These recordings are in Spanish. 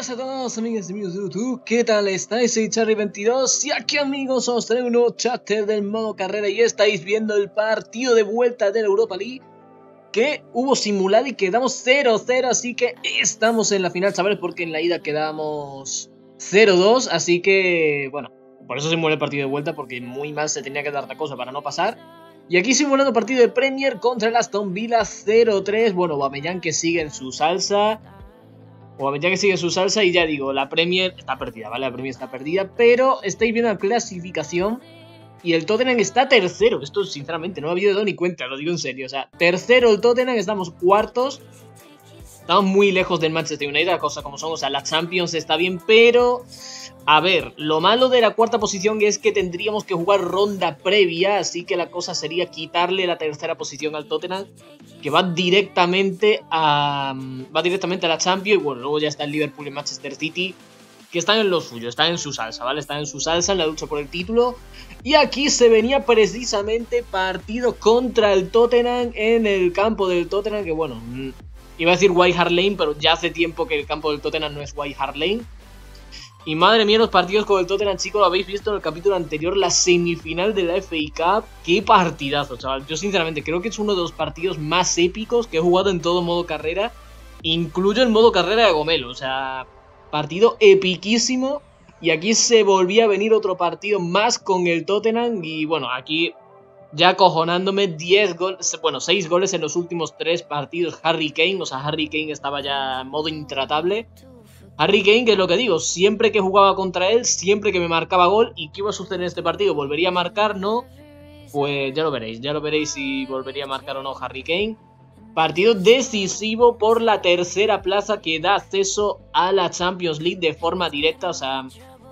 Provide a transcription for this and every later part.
pasa a todos, amigas y amigos de YouTube? ¿Qué tal estáis? Soy Charlie22 y aquí, amigos, os traigo un nuevo chapter del modo carrera y estáis viendo el partido de vuelta de la Europa League que hubo simulado y quedamos 0-0, así que estamos en la final, chavales, porque en la ida quedamos 0-2, así que, bueno, por eso simulé el partido de vuelta, porque muy mal se tenía que dar la cosa para no pasar. Y aquí simulando partido de Premier contra el Aston Villa 0-3, bueno, Aubameyang que sigue en su salsa. Y ya digo, la Premier está perdida, ¿vale? La Premier está perdida, pero estáis viendo la clasificación y el Tottenham está tercero. Esto, sinceramente, no me había dado ni cuenta, lo digo en serio. O sea, tercero el Tottenham, estamos cuartos. Estamos muy lejos del Manchester United, la cosa como son. O sea, la Champions está bien, pero... A ver, lo malo de la cuarta posición es que tendríamos que jugar ronda previa, así que la cosa sería quitarle la tercera posición al Tottenham, que va directamente a la Champions. Y bueno, luego ya está el Liverpool y Manchester City, que están en lo suyo, están en su salsa, ¿vale? Están en su salsa, en la lucha por el título. Y aquí se venía precisamente partido contra el Tottenham en el campo del Tottenham, que bueno, iba a decir White Hart Lane, pero ya hace tiempo que el campo del Tottenham no es White Hart Lane. Y madre mía, los partidos con el Tottenham, chicos, lo habéis visto en el capítulo anterior, la semifinal de la FA Cup. ¡Qué partidazo, chaval! Yo sinceramente creo que es uno de los partidos más épicos que he jugado en todo modo carrera. Incluyo el modo carrera de Gomelo, o sea, partido epiquísimo. Y aquí se volvía a venir otro partido más con el Tottenham. Y bueno, aquí ya acojonándome, 6 goles en los últimos 3 partidos. Harry Kane, o sea, Harry Kane estaba ya en modo intratable. Harry Kane, que es lo que digo, siempre que jugaba contra él, siempre que me marcaba gol. ¿Y qué iba a suceder en este partido? ¿Volvería a marcar? ¿No? Pues ya lo veréis si volvería a marcar o no Harry Kane. Partido decisivo por la tercera plaza que da acceso a la Champions League de forma directa. O sea,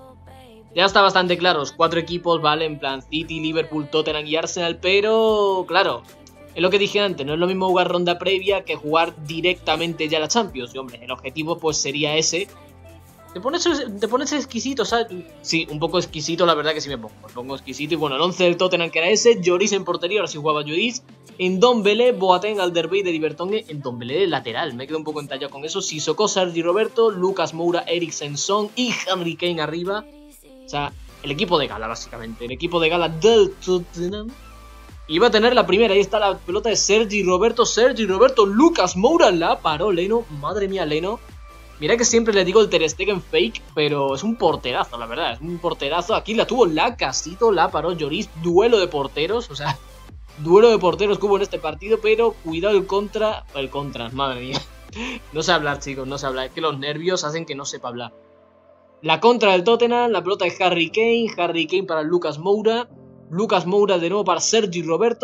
ya está bastante claro, los 4 equipos, ¿vale? En plan City, Liverpool, Tottenham y Arsenal, pero claro... Es lo que dije antes, no es lo mismo jugar ronda previa que jugar directamente ya la Champions. Y hombre, el objetivo pues sería ese. Te pones exquisito, ¿sabes? Sí, un poco exquisito, la verdad que sí me pongo exquisito. Y bueno, el 11 del Tottenham que era ese, Lloris en portería, ahora sí jugaba Lloris. En Ndombele, Boateng, Alderweireld y Vertonghen. En Ndombele de lateral, me quedo un poco entallado con eso. Sissoko, Sergi Roberto, Lucas Moura, Eriksen, Son y Harry Kane arriba. O sea, el equipo de gala, básicamente. El equipo de gala del Tottenham. Iba a tener la primera, ahí está la pelota de Sergi Roberto, Lucas Moura la paró Leno, madre mía Leno. Mira que siempre le digo el Ter Stegen fake, pero es un porterazo, la verdad, es un porterazo. Aquí la tuvo Lacazette, la paró Lloris, duelo de porteros, o sea, duelo de porteros que hubo en este partido, pero cuidado el contra, madre mía. No sé hablar, chicos, no sé hablar, es que los nervios hacen que no sepa hablar. La contra del Tottenham, la pelota de Harry Kane para Lucas Moura. Lucas Moura de nuevo para Sergi Roberto,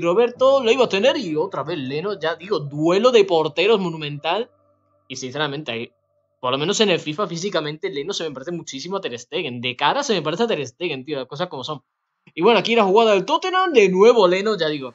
lo iba a tener y otra vez Leno, ya digo, duelo de porteros monumental. Y sinceramente, ahí, por lo menos en el FIFA físicamente, Leno se me parece muchísimo a Ter Stegen. De cara se me parece a Ter Stegen, tío, las cosas como son. Y bueno, aquí la jugada del Tottenham, de nuevo Leno, ya digo.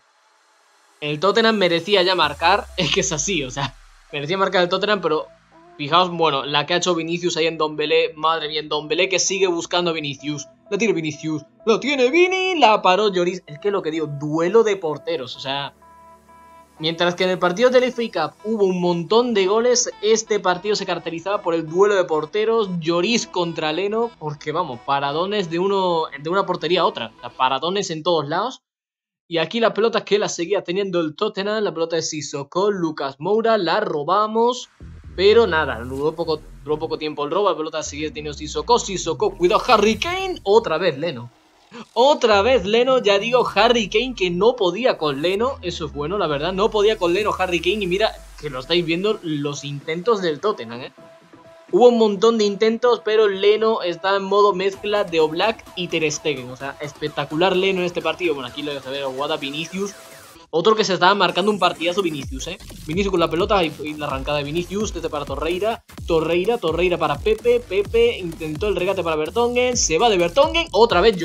El Tottenham merecía ya marcar, es que es así, o sea, merecía marcar el Tottenham, pero... Fijaos, bueno, la que ha hecho Vinicius ahí en Ndombele, madre mía, en Ndombele que sigue buscando a Vinicius. La tiene Vinicius, lo tiene Vini, la paró Lloris. Es que lo que digo, duelo de porteros, o sea... Mientras que en el partido de la FA Cup hubo un montón de goles, este partido se caracterizaba por el duelo de porteros, Lloris contra Leno, porque vamos, paradones de una portería a otra, o sea, paradones en todos lados. Y aquí la pelota que la seguía teniendo el Tottenham, la pelota de Sissoko, Lucas Moura, la robamos... Pero nada, duró poco tiempo el robo, la pelota sigue teniendo Sissoko, cuidado Harry Kane, otra vez Leno, ya digo Harry Kane que no podía con Leno, eso es bueno la verdad, no podía con Leno Harry Kane y mira que lo estáis viendo los intentos del Tottenham, Hubo un montón de intentos, pero Leno está en modo mezcla de Oblak y Ter Stegen, o sea, espectacular Leno en este partido, bueno aquí lo vais a ver, la jugada Vinicius. Otro que se estaba marcando un partidazo Vinicius, Vinicius con la pelota y la arrancada de Vinicius desde para Torreira para Pepe intentó el regate para Vertonghen, se va de Vertonghen, otra vez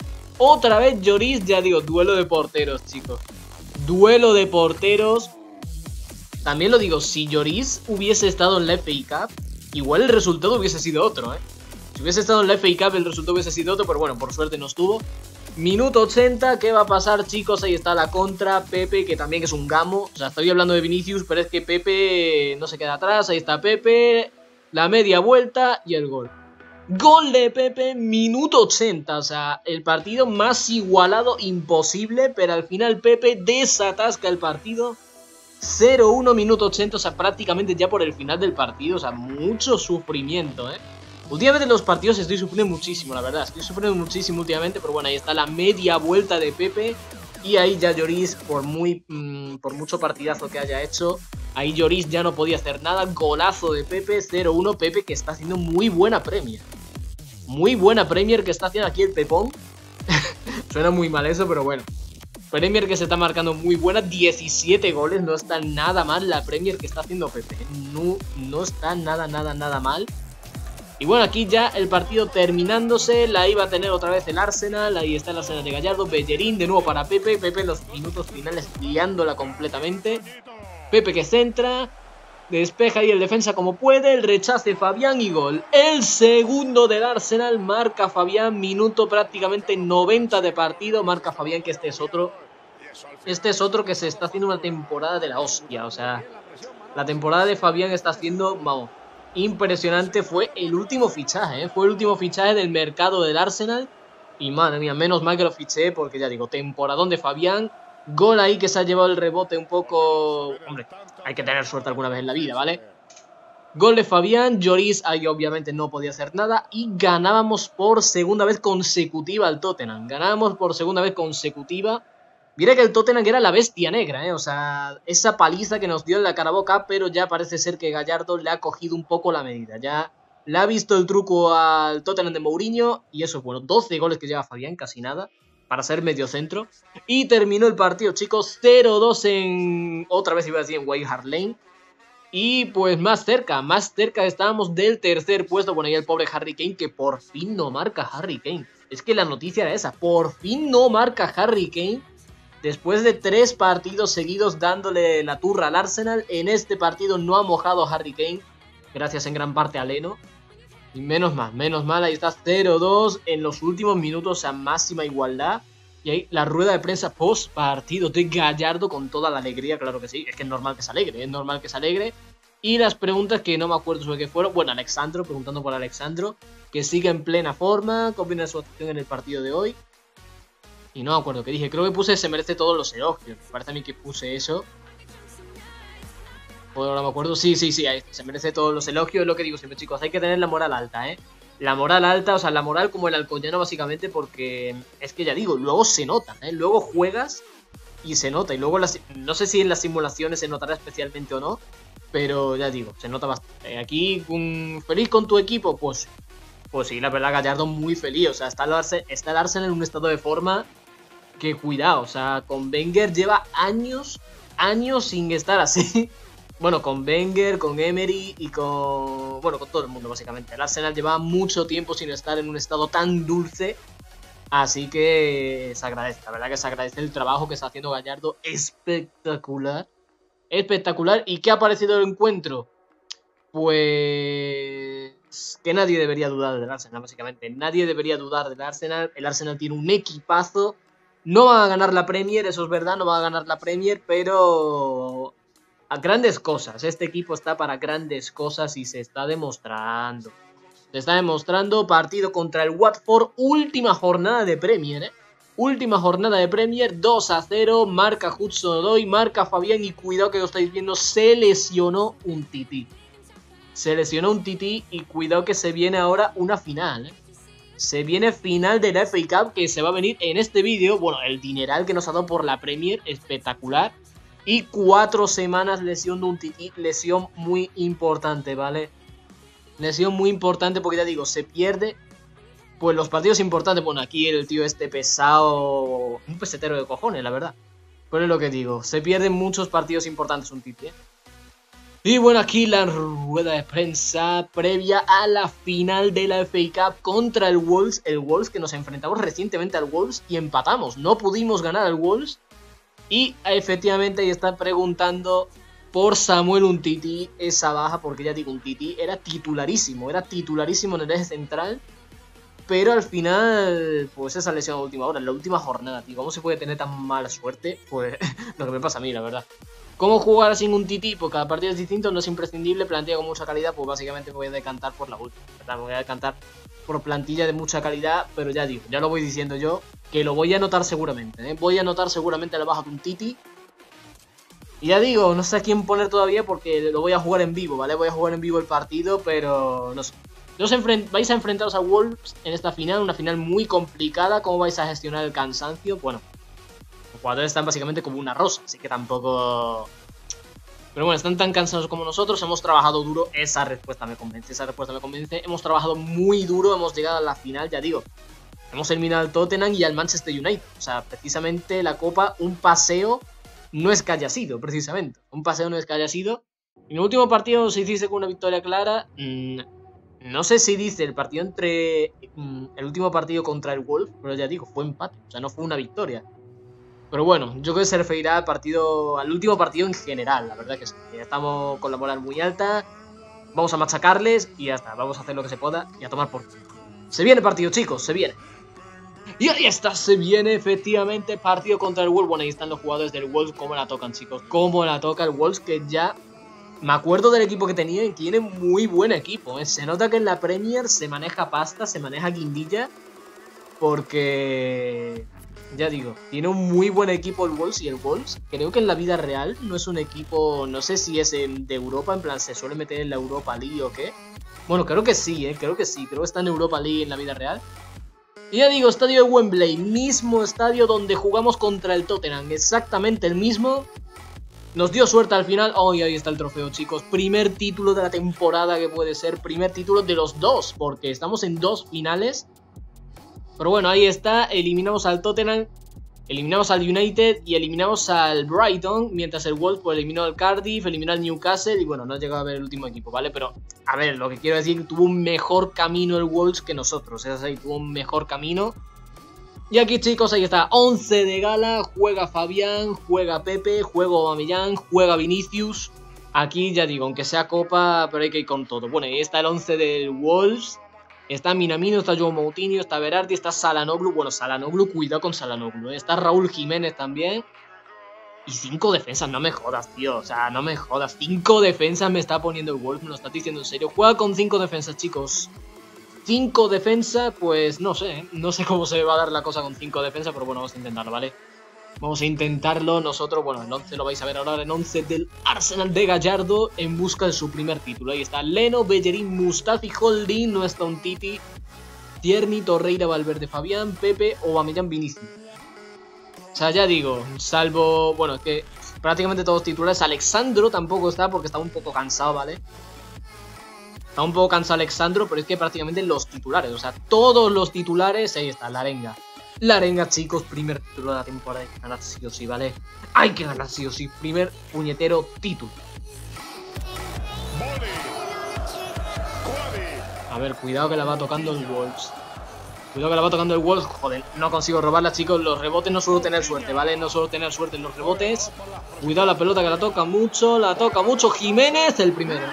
Lloris, ya digo, duelo de porteros, chicos. Duelo de porteros. También lo digo, si Lloris hubiese estado en la FA Cup, igual el resultado hubiese sido otro, Si hubiese estado en la FA Cup el resultado hubiese sido otro, pero bueno, por suerte no estuvo. Minuto 80, ¿qué va a pasar, chicos? Ahí está la contra, Pepe, que también es un gamo. O sea, estoy hablando de Vinicius, pero es que Pepe no se queda atrás. Ahí está Pepe. la media vuelta y el gol. Gol de Pepe, minuto 80, o sea, el partido más igualado imposible, pero al final Pepe desatasca el partido. 0-1, minuto 80, o sea, prácticamente ya por el final del partido, o sea, mucho sufrimiento, Últimamente en los partidos estoy sufriendo muchísimo, la verdad, estoy sufriendo muchísimo últimamente, pero bueno, ahí está la media vuelta de Pepe. Y ahí ya Lloris, por mucho partidazo que haya hecho, ahí Lloris ya no podía hacer nada. Golazo de Pepe, 0-1, Pepe que está haciendo muy buena Premier. Muy buena Premier que está haciendo aquí el Pepón. Suena muy mal eso, pero bueno. Premier que se está marcando muy buena, 17 goles, no está nada mal la Premier que está haciendo Pepe. No está nada mal. Y bueno, aquí ya el partido terminándose, la iba a tener otra vez el Arsenal, ahí está el Arsenal de Gallardo, Bellerín de nuevo para Pepe, Pepe en los minutos finales liándola completamente, Pepe que centra, despeja ahí el defensa como puede, el rechace Fabián y gol, el segundo del Arsenal, marca Fabián, minuto prácticamente 90 de partido, marca Fabián que este es otro que se está haciendo una temporada de la hostia, o sea, la temporada de Fabián está haciendo, vamos, impresionante. Fue el último fichaje, fue el último fichaje del mercado del Arsenal. Y madre mía, menos mal que lo fiché porque ya digo, temporadón de Fabián. Gol ahí que se ha llevado el rebote un poco... Hombre, hay que tener suerte alguna vez en la vida, ¿vale? Gol de Fabián, Lloris ahí obviamente no podía hacer nada. Y ganábamos por segunda vez consecutiva al Tottenham. Ganábamos por segunda vez consecutiva. Mira que el Tottenham era la bestia negra, o sea, esa paliza que nos dio en la Carabao Cup, pero ya parece ser que Gallardo le ha cogido un poco la medida, ya le ha visto el truco al Tottenham de Mourinho, y eso es bueno, 12 goles que lleva Fabián, casi nada, para ser medio centro, y terminó el partido, chicos, 0-2 en, otra vez iba a decir en White Hart Lane, y pues más cerca estábamos del tercer puesto, bueno, ahí el pobre Harry Kane, que por fin no marca Harry Kane, es que la noticia era esa, por fin no marca Harry Kane. Después de 3 partidos seguidos dándole la turra al Arsenal, en este partido no ha mojado a Harry Kane, gracias en gran parte a Leno. Y menos mal, ahí está 0-2 en los últimos minutos a máxima igualdad. Y ahí la rueda de prensa post partido de Gallardo con toda la alegría, claro que sí, es que es normal que se alegre, Y las preguntas que no me acuerdo sobre qué fueron, bueno, Alexandro, preguntando por Alexandro, que sigue en plena forma, ¿qué opina de su actuación en el partido de hoy? Y no me acuerdo qué dije, creo que puse se merece todos los elogios. Me parece a mí que puse eso. O no me acuerdo, sí, ahí se merece todos los elogios, es lo que digo siempre, chicos, hay que tener la moral alta, La moral alta, o sea, la moral como el alcoyano básicamente, porque es que ya digo, luego se nota, luego juegas y se nota, y luego no sé si en las simulaciones se notará especialmente o no, pero ya digo, se nota bastante. Aquí, feliz con tu equipo, pues sí, la verdad, Gallardo muy feliz, o sea, está el Arsenal en un estado de forma que cuidado, o sea, con Wenger lleva años sin estar así. Bueno, con Wenger, con Emery y con todo el mundo básicamente. El Arsenal lleva mucho tiempo sin estar en un estado tan dulce, así que se agradece, la verdad que se agradece el trabajo que está haciendo Gallardo, espectacular. ¿Y qué ha parecido el encuentro? Pues que nadie debería dudar del Arsenal, básicamente. Nadie debería dudar del Arsenal. El Arsenal tiene un equipazo. No va a ganar la Premier, eso es verdad, no va a ganar la Premier, pero a grandes cosas. Este equipo está para grandes cosas y se está demostrando. Partido contra el Watford, última jornada de Premier, Última jornada de Premier, 2-0, marca Hudson-Odoi, marca Fabián y cuidado que lo estáis viendo, se lesionó un tití. Y cuidado que se viene ahora una final, Se viene final de la FA Cup que se va a venir en este vídeo. Bueno, el dineral que nos ha dado por la Premier, espectacular. Y 4 semanas lesión de un tití, lesión muy importante, ¿vale? Lesión muy importante porque ya digo, se pierde pues los partidos importantes. Bueno, aquí el tío este pesado, un pesetero de cojones, la verdad. Pero es lo que digo, se pierden muchos partidos importantes un tití, Y bueno, aquí la rueda de prensa previa a la final de la FA Cup contra el Wolves. El Wolves que nos enfrentamos recientemente al Wolves y empatamos. No pudimos ganar al Wolves. Y efectivamente ahí está preguntando por Samuel Umtiti, esa baja, porque ya digo, Umtiti era titularísimo en el eje central. Pero al final, pues esa lesión a última hora, en la última jornada, tío. ¿Cómo se puede tener tan mala suerte? Pues lo que me pasa a mí, la verdad. ¿Cómo jugar sin un TT? Pues cada partido es distinto, no es imprescindible, plantilla con mucha calidad, pues básicamente me voy a decantar por la ulti, ¿verdad? Me voy a decantar por plantilla de mucha calidad, pero ya digo, ya lo voy diciendo yo, que lo voy a anotar seguramente, ¿eh? Voy a anotar seguramente la baja de un TT. Y ya digo, no sé a quién poner todavía porque lo voy a jugar en vivo, ¿vale? Voy a jugar en vivo el partido, pero no sé. Vais a enfrentaros a Wolves en esta final, una final muy complicada. ¿Cómo vais a gestionar el cansancio? Bueno, los jugadores están básicamente como una rosa, así que tampoco... Pero bueno, están tan cansados como nosotros, hemos trabajado duro, esa respuesta me convence, hemos trabajado muy duro, hemos llegado a la final, ya digo. Hemos eliminado al Tottenham y al Manchester United, o sea, precisamente la Copa, un paseo no es que haya sido, precisamente, un paseo no es que haya sido. En el último partido se dice con una victoria clara, no sé si dice el partido entre el último partido contra el Wolf, pero ya digo, fue empate, o sea, no fue una victoria. Pero bueno, yo creo que se referirá al último partido en general, la verdad que sí. Ya estamos con la moral muy alta, vamos a machacarles y ya está, vamos a hacer lo que se pueda y a tomar por culo. Se viene partido, chicos, se viene. Y ahí está, se viene efectivamente partido contra el Wolves. Bueno, ahí están los jugadores del Wolves, cómo la tocan, chicos, cómo la toca el Wolves, que ya... Me acuerdo del equipo que tenía y tiene muy buen equipo, ¿eh? Se nota que en la Premier se maneja pasta, se maneja guindilla, porque... Ya digo, tiene un muy buen equipo el Wolves y el Wolves creo que en la vida real no es un equipo, no sé si es de Europa, en plan se suele meter en la Europa League o qué. Bueno, creo que sí, creo que está en Europa League en la vida real. Y ya digo, estadio de Wembley, mismo estadio donde jugamos contra el Tottenham, exactamente el mismo. Nos dio suerte al final. Oh, y ahí está el trofeo, chicos. Primer título de la temporada que puede ser. Primer título de los dos, porque estamos en 2 finales. Pero bueno, ahí está. Eliminamos al Tottenham, eliminamos al United y eliminamos al Brighton. Mientras el Wolves pues, eliminó al Cardiff, eliminó al Newcastle. Y bueno, no ha llegado a ver el último equipo, ¿vale? Pero, a ver, lo que quiero decir es que tuvo un mejor camino el Wolves que nosotros. Es así, tuvo un mejor camino. Y aquí, chicos, ahí está, 11 de gala, juega Fabián, juega Pepe, juega Aubameyang, juega Vinicius. Aquí ya digo, aunque sea Copa, pero hay que ir con todo. Bueno, ahí está el 11 del Wolves. Está Minamino, está João Moutinho, está Berardi, está Çalhanoğlu. Bueno, Çalhanoğlu, cuidado con Çalhanoğlu, ¿eh? Está Raúl Jiménez también. Y 5 defensas, no me jodas, tío. O sea, no me jodas. 5 defensas me está poniendo el Wolves, me lo estás diciendo en serio. Juega con 5 defensas, chicos. 5 defensas, pues no sé, ¿eh? No sé cómo se va a dar la cosa con 5 defensas, pero bueno, vamos a intentarlo, ¿vale? Vamos a intentarlo nosotros, bueno, el 11 lo vais a ver ahora, el 11 del Arsenal de Gallardo en busca de su primer título. Ahí está Leno, Bellerín, Mustafi, Holding, no está un Titi, Tierney, Torreira, Valverde, Fabián, Pepe, Aubameyang, Vinicius. O sea, ya digo, salvo, bueno, es que prácticamente todos titulares. Alexandro tampoco está porque está un poco cansado, ¿vale? Está un poco cansado Alexandro, pero es que prácticamente los titulares, o sea, todos los titulares, ahí está, la arenga. La arenga, chicos, primer título de la temporada, hay que ganar sí o sí, ¿vale? Hay que ganar sí o sí, primer puñetero título. A ver, cuidado que la va tocando el Wolves. Cuidado que la va tocando el Wolves, joder, no consigo robarla, chicos, los rebotes no suelo tener suerte, ¿vale? No suelo tener suerte en los rebotes. Cuidado la pelota que la toca mucho, Jiménez, el primero.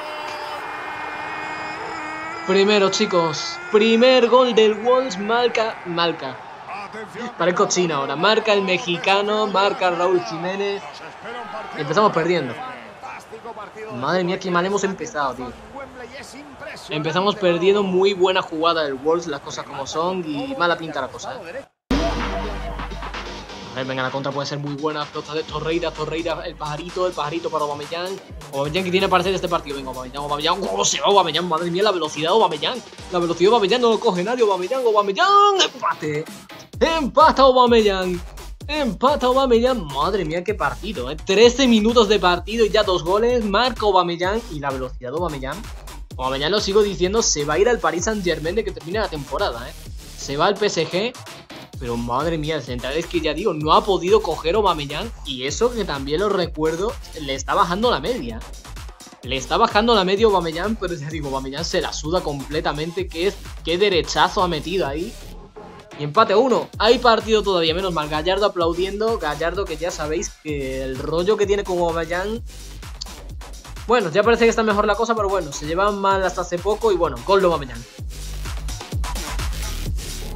Primero, chicos, primer gol del Wolves, marca. Parezco China ahora, marca el mexicano, marca Raúl Jiménez. Y empezamos perdiendo. Madre mía, qué mal hemos empezado, tío. Empezamos perdiendo, muy buena jugada del Wolves, las cosas como son, y mala pinta la cosa, ¿eh? A ver, venga, la contra puede ser muy buena. Flota de Torreira, el pajarito para Aubameyang. Aubameyang que tiene para hacer este partido. Venga, Aubameyang. ¿Cómo se va Aubameyang? Madre mía, la velocidad de Aubameyang. La velocidad de Aubameyang no lo coge nadie. Aubameyang. Empate. Empata Aubameyang. Madre mía, qué partido, 13 minutos de partido y ya 2 goles. Marca Aubameyang. Y la velocidad de Aubameyang. Aubameyang, lo sigo diciendo, se va a ir al Paris Saint-Germain de que termine la temporada, Se va al PSG. Pero madre mía, el central es que ya digo, no ha podido coger Aubameyang. Y eso que también lo recuerdo, le está bajando la media. Le está bajando la media Aubameyang, pero ya digo, Aubameyang se la suda completamente. Qué derechazo ha metido ahí. Y empate 1. Hay partido todavía, menos mal. Gallardo aplaudiendo. Gallardo, que ya sabéis que el rollo que tiene con Aubameyang... Bueno, ya parece que está mejor la cosa, pero bueno, se llevan mal hasta hace poco. Y bueno, gol de Aubameyang.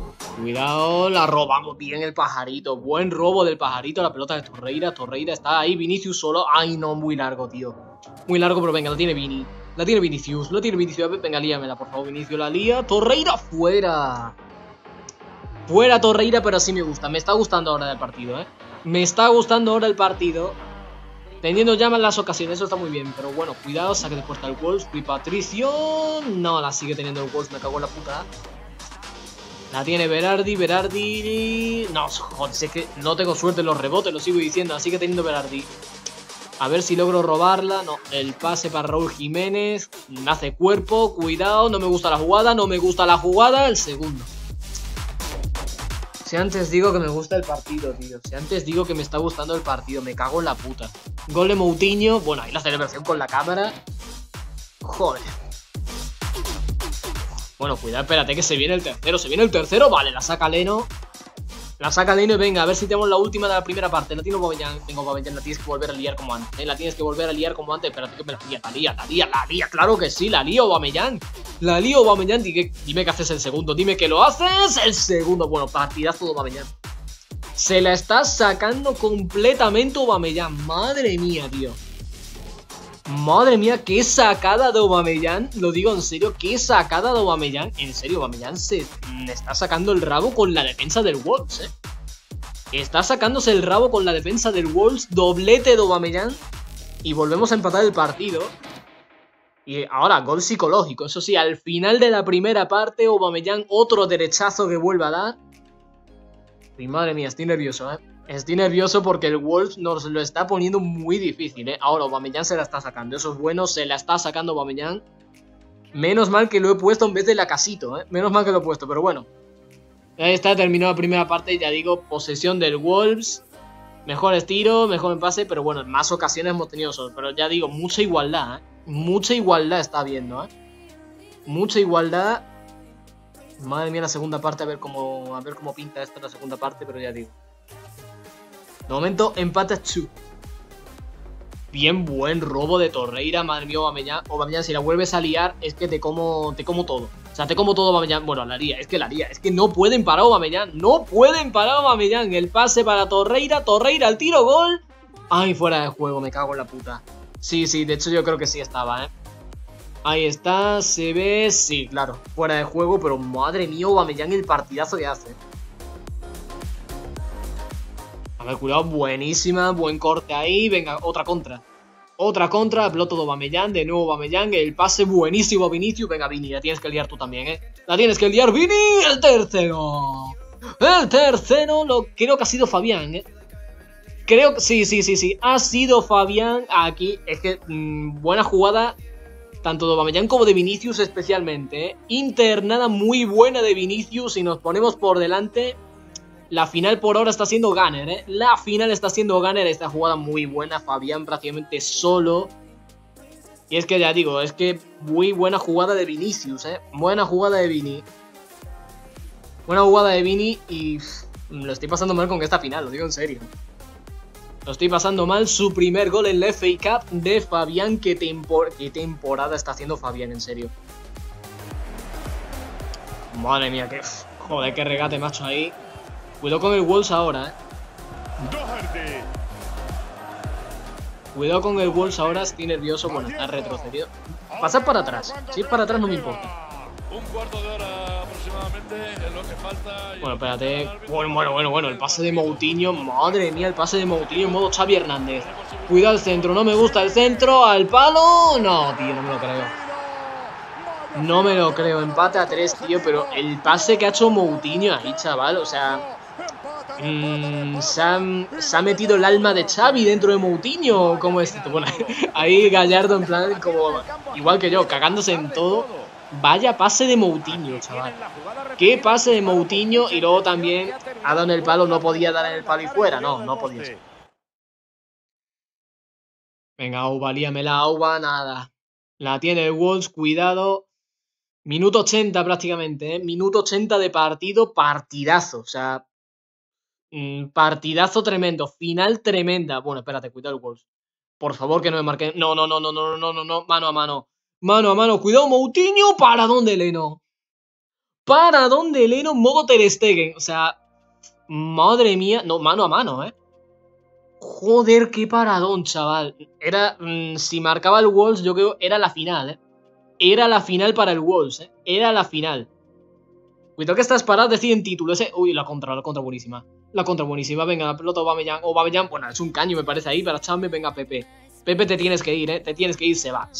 cuidado, la robamos bien el pajarito. Buen robo del pajarito, la pelota de Torreira. Torreira está ahí, Vinicius solo. Ay, no, muy largo, tío. Muy largo, pero venga, la tiene Vini. La tiene Vinicius, la tiene Vinicius. Venga, líamela, por favor, Vinicius la lía. Torreira fuera. Fuera Torreira, pero sí me gusta. Me está gustando ahora el partido, Me está gustando ahora el partido. Teniendo ya más las ocasiones, eso está muy bien. Pero bueno, cuidado, saque de puerta el Wolves. Rui Patricio. No, la sigue teniendo el Wolves, me cago en la puta. La tiene Berardi. No, joder, sé que no tengo suerte en los rebotes, lo sigo diciendo. Sigue teniendo Berardi. A ver si logro robarla. No, el pase para Raúl Jiménez. Hace cuerpo, cuidado. No me gusta la jugada, el segundo. Si antes digo que me gusta el partido, tío. Si antes digo que me está gustando el partido, me cago en la puta. Gol de Moutinho. Bueno, ahí la celebración con la cámara. Joder. Bueno, cuidado, espérate que se viene el tercero. Vale, la saca Leno. Y venga, a ver si tenemos la última de la primera parte. La tiene Aubameyang. Tengo Aubameyang, la tienes que volver a liar como antes. Espérate que me la lía. Claro que sí, la lía Aubameyang. Dime que haces el segundo. Dime que lo haces. El segundo. Bueno, partidazo de Aubameyang. Se la está sacando completamente Aubameyang. Madre mía, tío. Madre mía, qué sacada de Aubameyang. Lo digo en serio, qué sacada de Aubameyang. En serio, Aubameyang se está sacando el rabo con la defensa del Wolves, Está sacándose el rabo con la defensa del Wolves. Doblete de Aubameyang. Y volvemos a empatar el partido. Y ahora, gol psicológico. Eso sí, al final de la primera parte, Aubameyang otro derechazo que vuelve a dar. Y madre mía, estoy nervioso, Estoy nervioso porque el Wolves nos lo está poniendo muy difícil, Ahora Aubameyang se la está sacando. Eso es bueno, se la está sacando Aubameyang. Menos mal que lo he puesto en vez de Lacasito, Menos mal que lo he puesto, pero bueno. Ahí está, terminó la primera parte. Ya digo, posesión del Wolves. Mejor estilo, mejor en pase. Pero bueno, en más ocasiones hemos tenido solo. Pero ya digo, mucha igualdad, Mucha igualdad está habiendo, Mucha igualdad. Madre mía, la segunda parte, a ver cómo pinta esto la segunda parte, pero ya digo. De momento, empate a 2. Bien, buen robo de Torreira. Madre mía, Aubameyang, si la vuelves a liar, es que te como todo. O sea, te como todo, Aubameyang. Bueno, la lía. Es que no pueden parar a Aubameyang. El pase para Torreira. Torreira, el tiro, gol. Ay, fuera de juego, me cago en la puta. Sí, de hecho yo creo que sí estaba, Ahí está, se ve. Sí, claro, fuera de juego, pero madre mía, Aubameyang, el partidazo que hace. A ver, cuidado, buenísima, buen corte ahí. Venga, otra contra, pelota de Aubameyang, de nuevo Aubameyang, el pase buenísimo a Vinicius. Venga, Vini, la tienes que liar tú también, La tienes que liar, Vini, el tercero. Creo que ha sido Fabián, Creo que sí, ha sido Fabián aquí. Es que buena jugada, tanto de Aubameyang como de Vinicius especialmente, Internada muy buena de Vinicius y nos ponemos por delante. La final por ahora está siendo Gunner, La final está siendo Gunner. Esta jugada muy buena, Fabián prácticamente solo. Y es que ya digo, es que muy buena jugada de Vinicius, Buena jugada de Vini. Y lo estoy pasando mal con esta final, lo digo en serio. Lo estoy pasando mal. Su primer gol en la FA Cup de Fabián. ¿Qué temporada está haciendo Fabián, en serio? Madre mía, joder, qué regate, macho, ahí. Cuidado con el Wolves ahora, Cuidado con el Wolves ahora, estoy nervioso. Bueno, está retrocedido. Pasar para atrás. Si es para atrás no me importa. Un cuarto de hora aproximadamente es lo que falta. Bueno, espérate. Bueno, el pase de Moutinho. Madre mía, el pase de Moutinho en modo Xavi Hernández. Cuidado el centro, no me gusta el centro. Al palo. No, tío, no me lo creo. No me lo creo. Empate a 3, tío. Pero el pase que ha hecho Moutinho ahí, chaval. O sea, se ha metido el alma de Xavi dentro de Moutinho. ¿Cómo es esto? Bueno, ahí Gallardo en plan como igual que yo, cagándose en todo. Vaya pase de Moutinho, chaval. Qué pase de Moutinho. Y luego también ha dado en el palo. No podía dar en el palo y fuera. No podía ser. Venga, Auba, líamela, Auba, nada. La tiene el Wolves, cuidado. Minuto 80 prácticamente, Minuto 80 de partido, partidazo. O sea, partidazo tremendo. Final tremenda. Bueno, espérate, cuidado el Wolves. Por favor, que no me marquen. No. Mano a mano. Cuidado, Moutinho. ¿Para dónde, Leno? Paradón de Leno, modo Ter Stegen. O sea, madre mía. No, mano a mano, Joder, qué paradón, chaval. Era, si marcaba el Wolves, yo creo, era la final, Era la final para el Wolves, Era la final. Cuidado que estas paradas deciden título. Uy, la contra buenísima. La contra buenísima. Venga, la pelota Aubameyang. Bueno, es un caño, me parece ahí para Chambe. Venga, Pepe. Pepe, te tienes que ir, Te tienes que ir. Se va.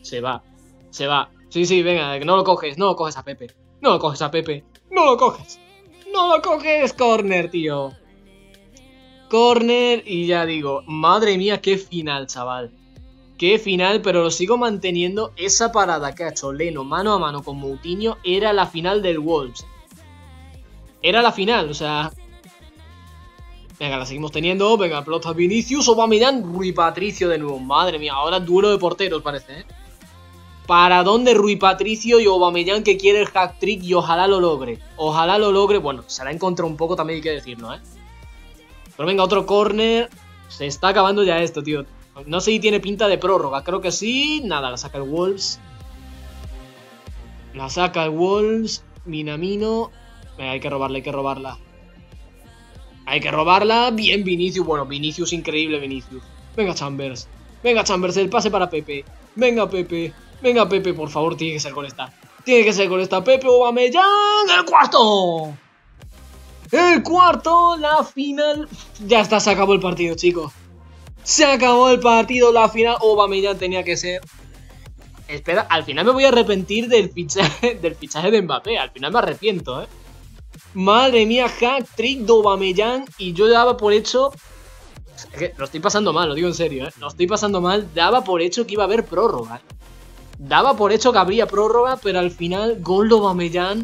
Sí, venga, no lo coges a Pepe. No lo coges a Pepe. No lo coges. Corner, tío. Corner y ya digo, madre mía, qué final, chaval. Qué final, pero lo sigo manteniendo. Esa parada que ha hecho Leno mano a mano con Moutinho era la final del Wolves. Era la final, o sea... Venga, la seguimos teniendo. Venga, pelota Vinicius, Aubameyang, Rui Patricio de nuevo. Madre mía, ahora duelo de porteros parece, Paradón de Rui Patricio y Aubameyang que quiere el hat-trick y ojalá lo logre. Bueno, se la ha encontrado un poco también hay que decirlo, Pero venga, otro córner. Se está acabando ya esto, tío. No sé si tiene pinta de prórroga. Creo que sí. Nada, la saca el Wolves. Minamino. Venga, hay que robarla. Bien, Vinicius. Bueno, Vinicius, increíble, Vinicius. Venga, Chambers, el pase para Pepe. Venga, Pepe, por favor, tiene que ser con esta. Pepe, Aubameyang, el cuarto, la final. Ya está, se acabó el partido, chicos. Se acabó el partido, la final. Aubameyang tenía que ser. Espera, al final me voy a arrepentir del fichaje de Mbappé. Al final me arrepiento, Madre mía, hat-trick de Aubameyang. Y yo daba por hecho... Es que lo estoy pasando mal, lo digo en serio, Lo estoy pasando mal. Daba por hecho que iba a haber prórroga, Daba por hecho que habría prórroga, pero al final, gol de Aubameyang.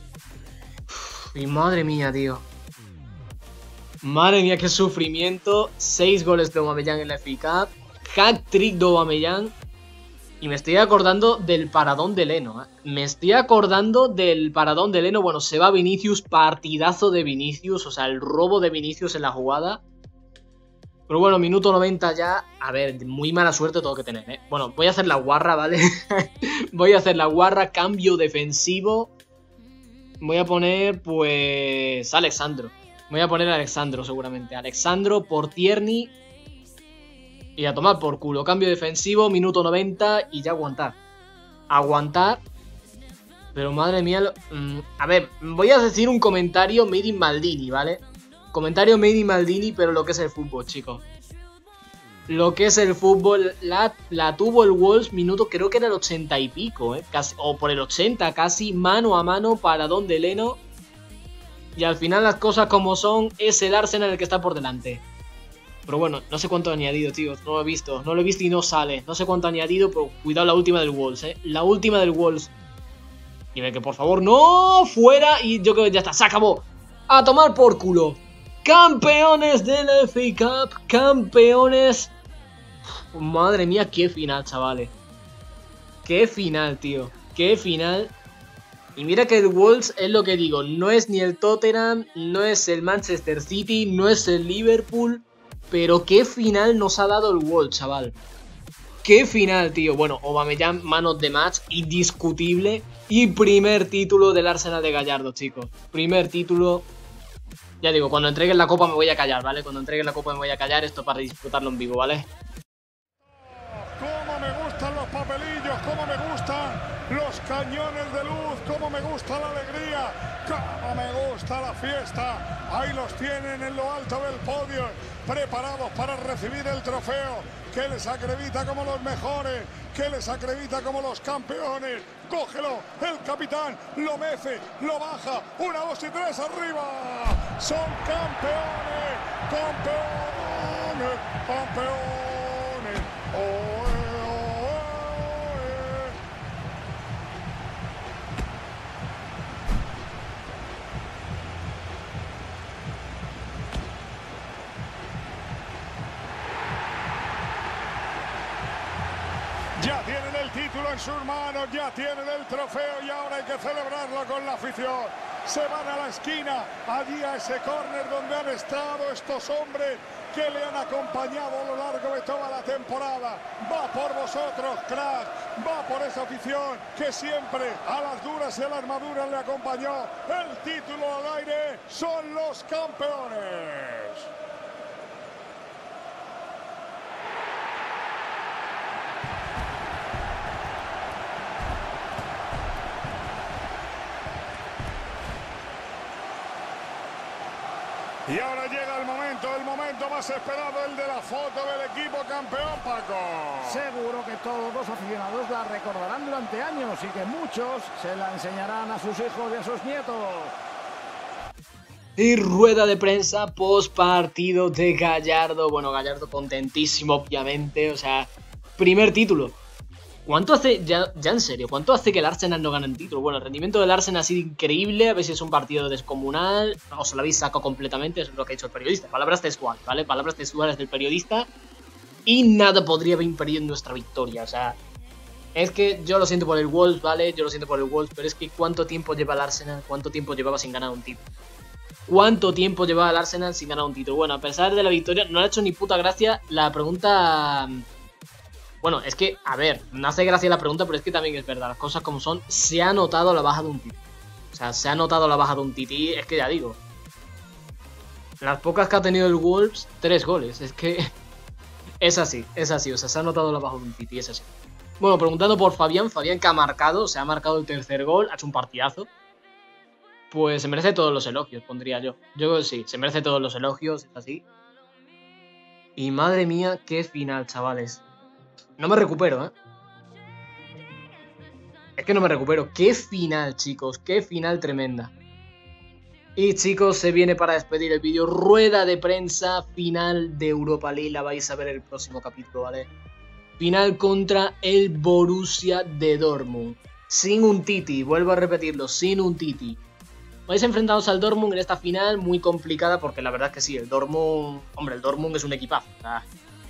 Y madre mía, tío. Madre mía, qué sufrimiento. 6 goles de Aubameyang en la FA Cup. Hat-trick de Aubameyang. Y me estoy acordando del paradón de Leno, Bueno, se va Vinicius, partidazo de Vinicius. O sea, el robo de Vinicius en la jugada. Pero bueno, minuto 90 ya. A ver, muy mala suerte tengo que tener, Bueno, voy a hacer la guarra, ¿vale? Cambio defensivo. Voy a poner, pues... Alexandro. Voy a poner a Alexandro seguramente. Alexandro por Tierney. Y a tomar por culo. Cambio defensivo, minuto 90 y ya aguantar. Pero madre mía... a ver, voy a decir un comentario made in Maldini, ¿vale? Comentario made in Maldini, pero lo que es el fútbol, chicos. Lo que es el fútbol, la tuvo el Wolves, minuto creo que era el 80 y pico, casi, o por el 80 casi, mano a mano, paradón de Leno. Y al final las cosas como son, es el Arsenal el que está por delante. Pero bueno, no sé cuánto ha añadido, tío, no lo he visto y no sale. No sé cuánto ha añadido, pero cuidado la última del Wolves, La última del Wolves. Y ve que por favor, no, fuera, y yo creo que ya está, se acabó. A tomar por culo. Campeones de la FA Cup, campeones. Madre mía, qué final, chavales. Qué final, tío. Qué final. Y mira que el Wolves es lo que digo. No es ni el Tottenham, no es el Manchester City, no es el Liverpool. Pero qué final nos ha dado el Wolves, chaval. Qué final, tío. Bueno, Aubameyang, man of the match, indiscutible. Y primer título del Arsenal de Gallardo, chicos. Primer título. Ya digo, cuando entreguen la copa me voy a callar, ¿vale? Cuando entreguen la copa me voy a callar, esto para disfrutarlo en vivo, ¿vale? Cómo me gustan los papelillos, cómo me gustan los cañones de luz, cómo me gusta la alegría, cómo me gusta la fiesta. Ahí los tienen en lo alto del podio, preparados para recibir el trofeo que les acredita como los mejores, que les acredita como los campeones. Cógelo, el capitán lo mece, lo baja, 1, 2 y 3, arriba. Son campeones, campeones, campeones. Ya tienen el título en sus manos, ya tienen el trofeo y ahora hay que celebrarlo con la afición. Se van a la esquina, allí a ese córner donde han estado estos hombres que le han acompañado a lo largo de toda la temporada. Va por vosotros, crack, va por esa afición que siempre a las duras y a la armadura le acompañó. El título al aire, son los campeones. Y ahora llega el momento más esperado, el de la foto del equipo campeón, Paco. Seguro que todos los aficionados la recordarán durante años y que muchos se la enseñarán a sus hijos y a sus nietos. Y rueda de prensa post partido de Gallardo. Bueno, Gallardo contentísimo, obviamente. O sea, primer título. ¿Cuánto hace, ya en serio, cuánto hace que el Arsenal no gana el título? Bueno, el rendimiento del Arsenal ha sido increíble, a ver si es un partido descomunal, os lo habéis sacado completamente, eso es lo que ha dicho el periodista, palabras textuales, ¿vale? Palabras textuales del periodista, y nada podría haber impedido nuestra victoria, o sea, es que yo lo siento por el Wolves, ¿vale? Yo lo siento por el Wolves, pero es que ¿cuánto tiempo lleva el Arsenal? ¿Cuánto tiempo llevaba sin ganar un título? ¿Cuánto tiempo llevaba el Arsenal sin ganar un título? Bueno, a pesar de la victoria, no le ha hecho ni puta gracia la pregunta. Bueno, es que, a ver, no hace gracia la pregunta, pero es que también es verdad, las cosas como son, se ha notado la baja de un Titi. O sea, se ha notado la baja de un Titi, es que ya digo, las pocas que ha tenido el Wolves, 3 goles, es que es así, o sea, se ha notado la baja de un Titi, es así. Bueno, preguntando por Fabián que ha marcado, se ha marcado el tercer gol, ha hecho un partidazo, pues se merece todos los elogios, pondría yo. Yo sí, se merece todos los elogios, es así. Y madre mía, qué final, chavales. No me recupero, ¿eh? Es que no me recupero. ¡Qué final, chicos! ¡Qué final tremenda! Y, chicos, se viene para despedir el vídeo. Rueda de prensa final de Europa League. La vais a ver el próximo capítulo, ¿vale? Final contra el Borussia de Dortmund. Sin un Titi. Vuelvo a repetirlo. Sin un Titi. Vais enfrentados al Dortmund en esta final muy complicada porque la verdad es que sí, el Dortmund... Hombre, el Dortmund es un equipazo. O sea,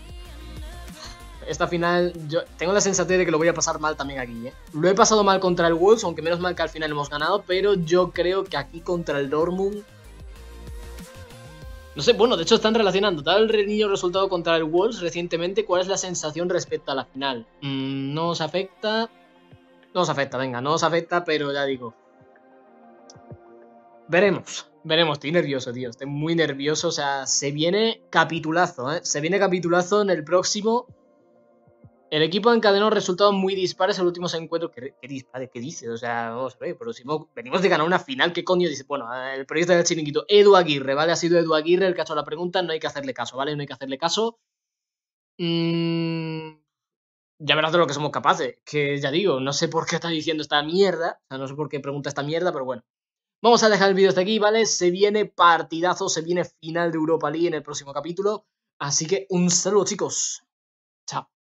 esta final, yo tengo la sensación de que lo voy a pasar mal también aquí, ¿eh? Lo he pasado mal contra el Wolves, aunque menos mal que al final hemos ganado, pero yo creo que aquí contra el Dortmund... No sé, bueno, de hecho están relacionando, dado el niño resultado contra el Wolves recientemente, ¿cuál es la sensación respecto a la final? ¿No os afecta? No os afecta, venga, no os afecta, pero ya digo. Veremos, estoy nervioso, tío, estoy muy nervioso, o sea, se viene capitulazo, ¿eh? Se viene capitulazo en el próximo... El equipo encadenó resultados muy dispares en los últimos encuentros. ¿Qué dispare? ¿Qué dice? O sea, vamos a ver, pero si venimos de ganar una final, ¿qué coño dice? Bueno, el periodista del chiringuito, Edu Aguirre, ¿vale? Ha sido Edu Aguirre el que ha hecho la pregunta, no hay que hacerle caso, ¿vale? No hay que hacerle caso. Ya verás de lo que somos capaces, que ya digo, no sé por qué está diciendo esta mierda, o sea, no sé por qué pregunta esta mierda, pero bueno. Vamos a dejar el vídeo hasta aquí, ¿vale? Se viene partidazo, se viene final de Europa League en el próximo capítulo, así que un saludo, chicos. Chao.